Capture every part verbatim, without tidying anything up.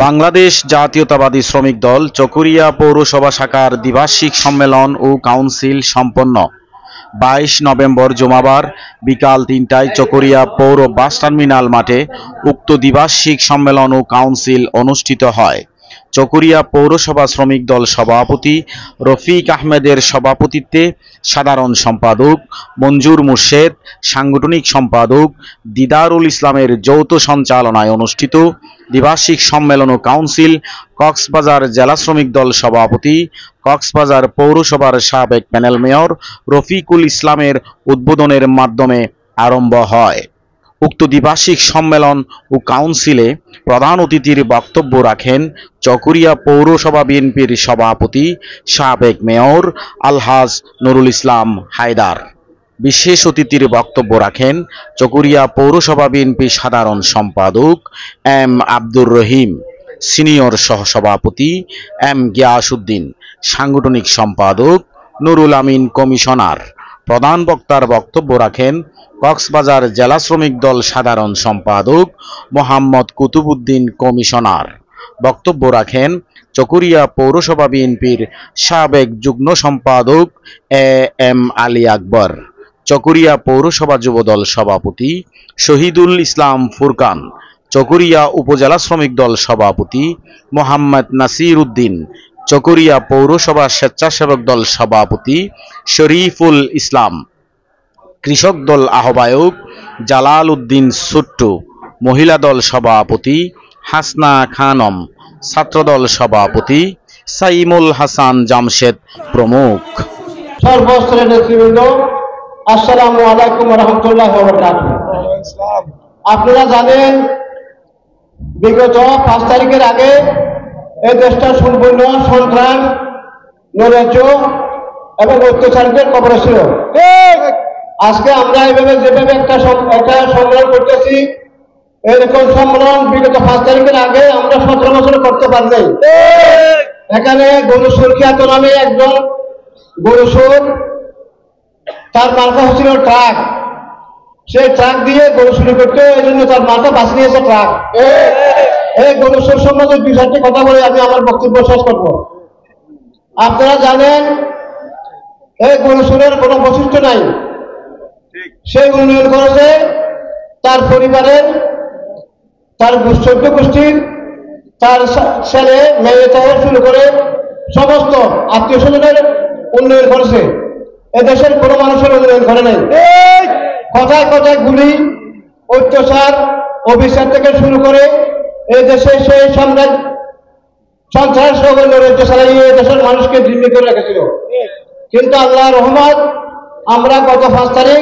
বাংলাদেশ জাতীয়তাবাদী শ্রমিক দল চকরিয়া পৌরসভা শাখার দ্বিবার্ষিক সম্মেলন ও কাউন্সিল সম্পন্ন। বাইশ নভেম্বর জুমাবার বিকাল তিনটায় চকরিয়া পৌর বাস টার্মিনাল মাঠে উক্ত দ্বিবার্ষিক সম্মেলন ও কাউন্সিল অনুষ্ঠিত হয়। চকরিয়া পৌরসভা শ্রমিক দল সভাপতি রফিক আহমেদের সভাপতিত্বে সাধারণ সম্পাদক মঞ্জুর মুর্শেদ, সাংগঠনিক সম্পাদক দিদারুল ইসলামের যৌথ সঞ্চালনায় অনুষ্ঠিত দ্বিবার্ষিক সম্মেলন ও কাউন্সিল কক্সবাজার জেলা শ্রমিক দল সভাপতি, কক্সবাজার পৌরসভার সাবেক প্যানেল মেয়র রফিকুল ইসলামের উদ্বোধনের মাধ্যমে আরম্ভ হয়। উক্ত দ্বিবার্ষিক সম্মেলন ও কাউন্সিলে প্রধান অতিথির বক্তব্য রাখেন চকরিয়া পৌরসভা বিএনপির সভাপতি সাবেক মেয়র আলহাজ নুরুল ইসলাম হায়দার। বিশেষ অতিথির বক্তব্য রাখেন চকরিয়া পৌরসভা বিএনপি সাধারণ সম্পাদক এম আব্দুর রহিম, সিনিয়র সহসভাপতি এম গিয়াসউদ্দিন, সাংগঠনিক সম্পাদক নুরুল আমিন কমিশনার। প্রধান বক্তার বক্তব্য রাখেন কক্সবাজার জেলা শ্রমিক দল সাধারণ সম্পাদক মোহাম্মদ কুতুবউদ্দিন কমিশনার। বক্তব্য রাখেন চকরিয়া পৌরসভা বিএনপির সাবেক যুগ্ম সম্পাদক এ এম আলী আকবর, চকরিয়া পৌরসভা যুবদল সভাপতি শহীদুল ইসলাম ফুরকান, চকরিয়া উপজেলা শ্রমিক দল সভাপতি মোহাম্মদ নাসির উদ্দিন, চকরিয়া পৌরসভা স্বেচ্ছাসেবক দল সভাপতি শরীফুল ইসলাম, কৃষক দল আহ্বায়ক জালাল উদ্দিন সুট্টু, মহিলা দল সভাপতি হাসনা খানম, ছাত্রদল সভাপতি সাইমুল হাসান জামশেদ প্রমুখ। সর্বস্তরের নেতৃবৃন্দ, আসসালামু আলাইকুম ওয়া রাহমাতুল্লাহি ওয়া বারাকাতুহু। আপনারা জানেন বিগত পাঁচ তারিখের আগে এই দেশটা সম্পূর্ণ সন্ত্রাস, নৈরাজ্য এবং অত্যাচারের কবলে ছিল। আজকে আমরা এইভাবে যেভাবে একটা একটা সম্মেলন করতেছি, এরকম সম্মেলন বিগত পাঁচ তারিখের আগে আমরা সতেরো বছর করতে পারছি। এখানে গরুসুর খ্যাত নামে একজন গরুসুর, তার মার্কা হচ্ছিল ট্রাক, সেই ট্রাক দিয়ে গরু চুরি করতে, এই জন্য তার মার্কা বাঁচি নিয়েছে ট্রাক। এই গরুসুর সম্বন্ধে দুই চারটি কথা বলে আমি আমার বক্তব্য শেষ করবো। আপনারা জানেন এই গরুসুরের কোনো বৈশিষ্ট্য নাই, সেই উন্নয়ন করেছে তার পরিবারের, তার চৌদ্দ গোষ্ঠীর, তার ছেলে মেয়ে থেকে শুরু করে সমস্ত আত্মীয় স্বজনের উন্নয়ন করেছে। এদেশের কোনো মানুষের উন্নয়ন করে নাই। কথায় কথায় গুলি, অত্যাচার, অভিশাপ থেকে শুরু করে এই দেশে সেই সাম্রাজ্য সন্ত্রাস নৈরাজ্য চালিয়ে দেশের মানুষকে জিম্মি করে রেখেছিল। কিন্তু আল্লাহ রহমত, আমরা গত পাঁচ তারিখ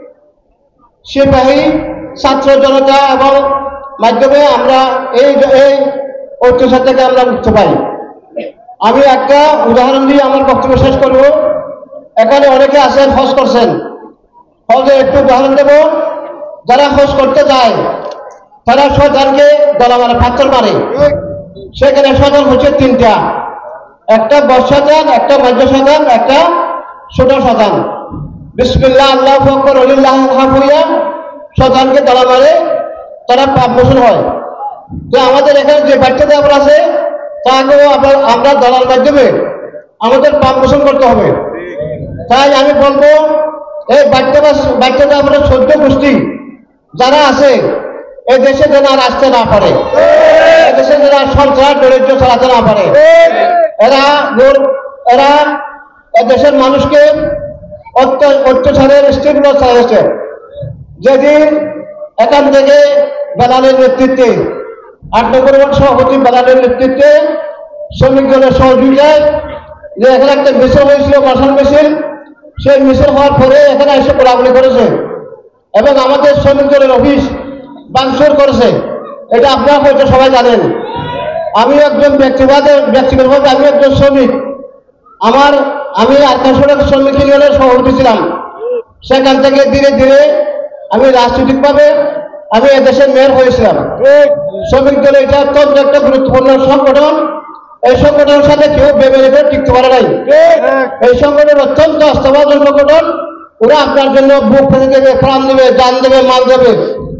সিপাহী, ছাত্র জনতা এবং মাধ্যমে আমরা এই এই অত্যাচার থেকে আমরা মুক্তি পাই। আমি একটা উদাহরণ দিয়ে আমার বক্তব্য শেষ করব। এখানে অনেকে আছেন হজ করছেন, হজে একটু উদাহরণ দেব। যারা হজ করতে যায় তারা শয়তানকে গলা মারে, পাথর মারে। সেখানে শয়তান হচ্ছে তিনটা, একটা বড় শয়তান, একটা মধ্য শয়তান, একটা ছোট শয়তান। বিসমিল্লাহ আল্লাহু আকবার ওয়ালিল্লাহিল হামদ শয়তানকে গলা মারে, তারা পাপ মোচন হয়। তো আমাদের এখানে যে বাচ্চাটা আমরা আছে তাকেও আমরা দলার মাধ্যমে আমাদের পাপ মোচন করতে হবে। তাই আমি বলবো এই বাচ্চা বাচ্চাটা আমরা চৌদ্দ গোষ্ঠী যারা আছে এই দেশে যেন আর আসতে না পারে, দেশে যেন সন্ত্রাস নৈরাজ্য চালাতে না পারে। এরা এরা দেশের মানুষকে অত্যাচারের স্টেপগুলো চালাচ্ছে। যেদিন এখান থেকে বেলালের নেতৃত্বে, আট নম্বর ওয়ার্ড সভাপতি বেলালের নেতৃত্বে শ্রমিক দলের সহযোগিতায় যে এখানে একটা মিছিল হয়েছিল, মশাল মিছিল, সেই মিছিল হওয়ার পরে এখানে এসে গোলাগুলি করেছে এবং আমাদের শ্রমিক দলের অফিস ভাঙচুর করেছে। এটা আপনারা হয়তো সবাই জানেন। আমি একজন ব্যক্তিগত ব্যক্তিগতভাবে আমি একজন শ্রমিক, আমার আমি আত্মসড়ক শ্রমিক ইউনিয়নের সভাপতি ছিলাম। সেখান থেকে ধীরে ধীরে আমি রাজনৈতিকভাবে আমি এদেশের মেয়র হয়েছিলাম। শ্রমিক দল এটা অত্যন্ত একটা গুরুত্বপূর্ণ সংগঠন। এই সংগঠনের সাথে কেউ ভেবে ভেবে টিকতে পারে নাই। এই সংগঠন অত্যন্ত অস্ত্রবাদী সংগঠন। ওরা আপনার জন্য বুক ফেলে দেবে, প্রাণ দেবে, জান দেবে, মাল দেবে।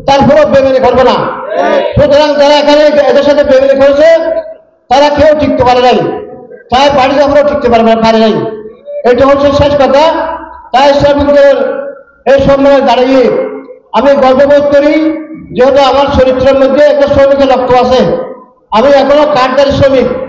তারপরেও বেমেনি করবে না। সুতরাং যারা এখানে এদের সাথে বেমেনি করেছে তারা কেউ টিকতে পারে নাই, তাই পার্টি যখনও টিকতে পারবে পারে নাই। এটা হচ্ছে শেষ কথা। তাই শ্রমিকদের এই সম্মেলনে দাঁড়িয়ে আমি গর্ববোধ করি, যেহেতু আমার চরিত্রের মধ্যে একটা শ্রমিকের রক্ত আছে। আমি এখনো কাঠদারি শ্রমিক।